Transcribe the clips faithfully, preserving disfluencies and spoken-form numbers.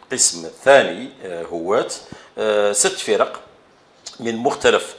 القسم الثاني هواة ست فرق من مختلف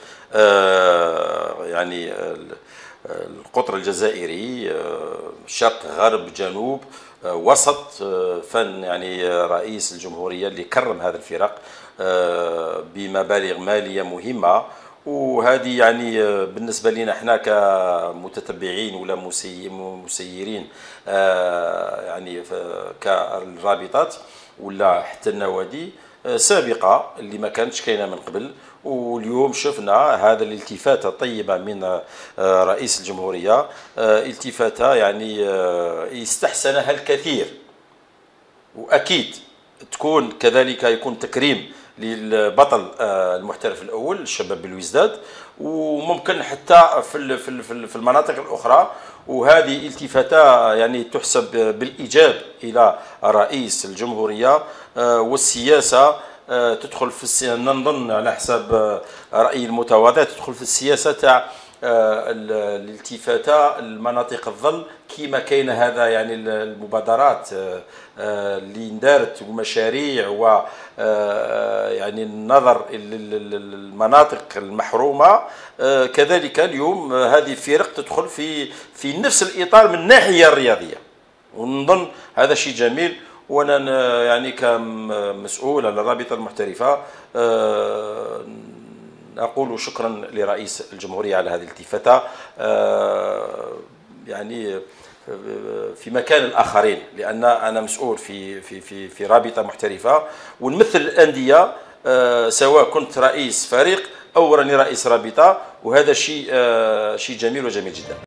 يعني القطر الجزائري، شرق غرب جنوب وسط. فن يعني رئيس الجمهورية اللي كرم هذه الفرق بمبالغ مالية مهمة، وهذه يعني بالنسبة لنا احنا كمتتبعين ولا مسيرين يعني كالرابطات ولا حتى النوادي سابقة اللي ما كانتش كاينة من قبل. واليوم شفنا هذا الالتفاتة طيبة من رئيس الجمهورية، التفاتة يعني يستحسنها الكثير، وأكيد تكون كذلك يكون تكريم للبطل المحترف الأول الشباب بالوزداد، وممكن حتى في في المناطق الأخرى. وهذه التفاتة يعني تحسب بالإيجاب إلى رئيس الجمهورية، والسياسة تدخل في السياسة نظن على حساب رأيي المتواضع تدخل في السياسة تاع الالتفاتة المناطق الظل كيما كاين هذا يعني المبادرات اللي اندارت ومشاريع و يعني النظر للمناطق المحرومة. كذلك اليوم هذه الفرق تدخل في في نفس الإطار من الناحية الرياضية، ونظن هذا شيء جميل. وانا يعني كمسؤول على الرابطة المحترفة أقول شكرا لرئيس الجمهورية على هذه الالتفاتة يعني في مكان الآخرين، لأن أنا مسؤول في في في في رابطة محترفة ونمثل الأندية، سواء كنت رئيس فريق أو راني رئيس رابطة، وهذا شيء شيء جميل وجميل جدا.